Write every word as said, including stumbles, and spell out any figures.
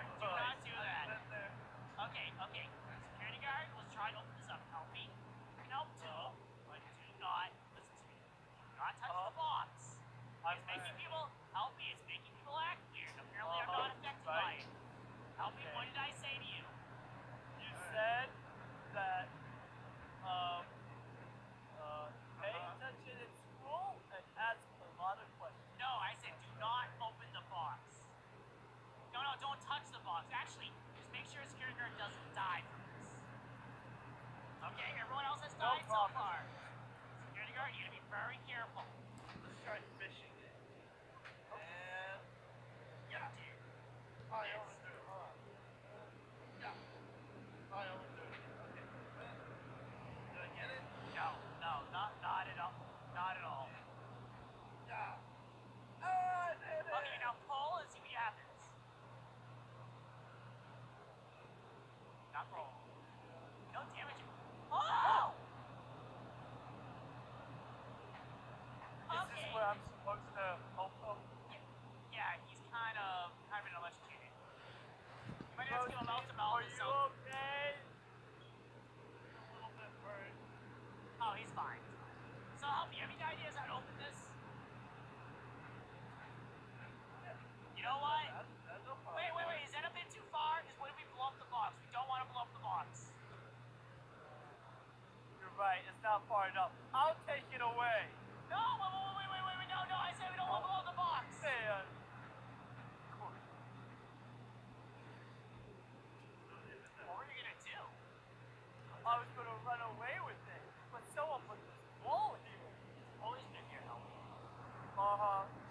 guard, do not do that. Okay, okay. Security guard, let's try to open this up. Help me. You can help too, but do not listen to me. Do not touch the box. It's making people help me. It's making people act weird. Apparently, I'm not affected by it. Help me. What did I say to you? You said that um uh pay attention in school and ask a lot of questions. No, I said do not open the box. No, no, don't touch the box. Actually, just make sure a security guard doesn't die from this. Okay, everyone else has died so far. Security guard, you gotta be very careful. Let's try fishing it. And Yeah, dude. I overthrew it, huh? Yeah. I overthrew it. Okay. Did I get it? No, no, not not at all. Not at all. Yeah. Ah, I did it! Okay, now pull and see what happens. Not roll. Don't damage it. Oh! Is Okay. this where I'm supposed to help him? Yeah, he's kind of kind of been electrocuted. You might have to give him mouth to mouth. Are you So, okay? A little bit burned. oh, he's fine. So help me. Have any ideas how to open this? You know what? That's, that's no problem. Wait, wait, wait. Is that a bit too far? Because what if we blow up the box? We don't want to blow up the box. You're right. It's not far enough. I'll take it away. No, wait, wait, wait, wait, wait, wait. No, no. I said we don't want to blow up the box. Man. What were you gonna do? I was gonna run away with it, but someone put this wall here. Always been here helping. Uh huh.